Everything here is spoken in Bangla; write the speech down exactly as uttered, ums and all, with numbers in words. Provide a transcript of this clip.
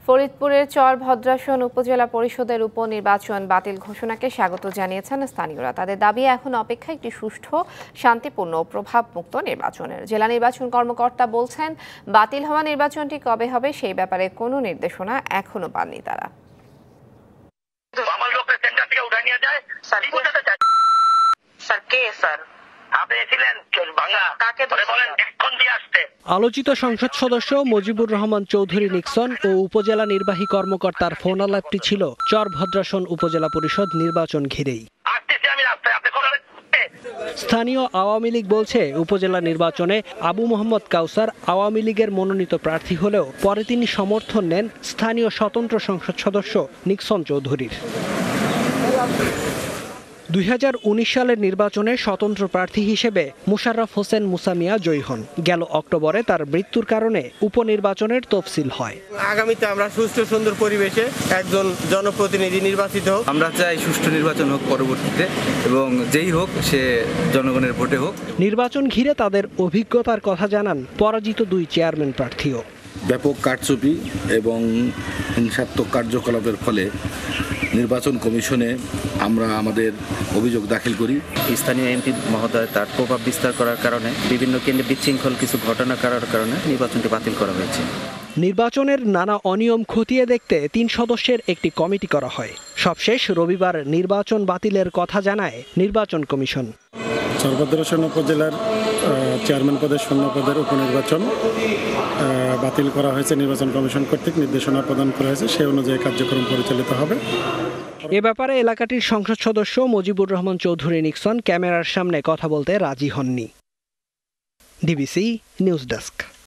ফরিদপুরের চরভদ্রাসন উপজেলা পরিষদের উপনির্বাচন বাতিল ঘোষণাকে স্বাগত জানিয়েছেন স্থানীয়রা। তাদের দাবি এখন অপেক্ষা একটি সুষ্ঠু, শান্তিপূর্ণ ও প্রভাবমুক্ত নির্বাচনের। জেলা নির্বাচন কর্মকর্তা বলছেন, বাতিল হওয়া নির্বাচনটি কবে হবে সেই ব্যাপারে কোনো নির্দেশনা এখনো পাননি তারা। আলোচিত সংসদ সদস্য মুজিবুর রহমান চৌধুরী নিক্সন ও উপজেলা নির্বাহী কর্মকর্তার ফোনালাপটি ছিল চরভদ্রাসন উপজেলা পরিষদ নির্বাচন ঘিরেই। স্থানীয় আওয়ামী লীগ বলছে, উপজেলা নির্বাচনে আবু মোহাম্মদ কাউসার আওয়ামী লীগের মনোনীত প্রার্থী হলেও পরে তিনি সমর্থন নেন স্থানীয় স্বতন্ত্র সংসদ সদস্য নিক্সন চৌধুরীর। দুই হাজার উনিশ সালের নির্বাচনে স্বতন্ত্র প্রার্থী হিসেবে মুশাররফ হোসেন মুসা মিয়া জয়ী হন। গেল অক্টোবরে তার মৃত্যুর কারণে উপনির্বাচনের তফসিল হয়। আগামীতে আমরা সুষ্ঠু সুন্দর পরিবেশে একজন জনপ্রতিনিধি নির্বাচিত হোক। আমরা চাই সুষ্ঠু নির্বাচন হোক পরবর্তীতে, এবং যেই হোক সে জনগণের ভোটে হোক। নির্বাচন ঘিরে তাদের অভিজ্ঞতার কথা জানান পরাজিত দুই চেয়ারম্যান প্রার্থীও। ব্যাপক কারচুপি এবং হিংসাত্মক কার্যকলাপের ফলে নির্বাচন কমিশনে আমরা আমাদের অভিযোগ দাখিল করি। স্থানীয় এমপি মহোদয় তার প্রভাব বিস্তার করার কারণে বিভিন্ন কেন্দ্রে বিশৃঙ্খল কিছু ঘটনা করার কারণে নির্বাচনটি বাতিল করা হয়েছে। নির্বাচনের নানা অনিয়ম খতিয়ে দেখতে তিন সদস্যের একটি কমিটি করা হয়। সবশেষ রবিবার নির্বাচন বাতিলের কথা জানায় নির্বাচন কমিশন। চরভদ্রাসন উপজেলার চেয়ারম্যান পদের শূন্য পদের উপনির্বাচন বাতিল করা হয়েছে। নির্বাচন কমিশন কর্তৃক নির্দেশনা প্রদান করা হয়েছে, সেই অনুযায়ী কার্যক্রম পরিচালিত হবে। এ ব্যাপারে এলাকাটির সংসদ সদস্য মুজিবুর রহমান চৌধুরী নিক্সন ক্যামেরার সামনে কথা বলতে রাজি হননি। DBC news desk.